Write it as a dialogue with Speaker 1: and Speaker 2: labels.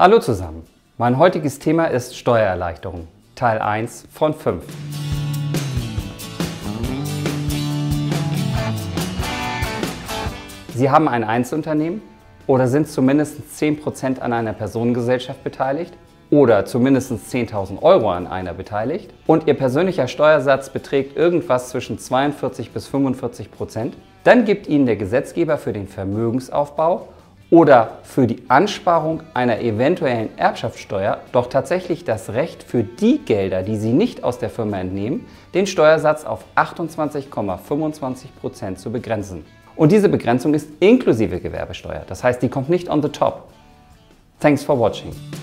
Speaker 1: Hallo zusammen, mein heutiges Thema ist Steuererleichterung, Teil 1 von 5. Sie haben ein Einzelunternehmen oder sind zumindest 10% an einer Personengesellschaft beteiligt oder zumindest 10.000 € an einer beteiligt und Ihr persönlicher Steuersatz beträgt irgendwas zwischen 42 bis 45%, dann gibt Ihnen der Gesetzgeber für den Vermögensaufbau oder für die Ansparung einer eventuellen Erbschaftssteuer doch tatsächlich das Recht, für die Gelder, die Sie nicht aus der Firma entnehmen, den Steuersatz auf 28,25% zu begrenzen. Und diese Begrenzung ist inklusive Gewerbesteuer, das heißt, die kommt nicht on the top. Thanks for watching.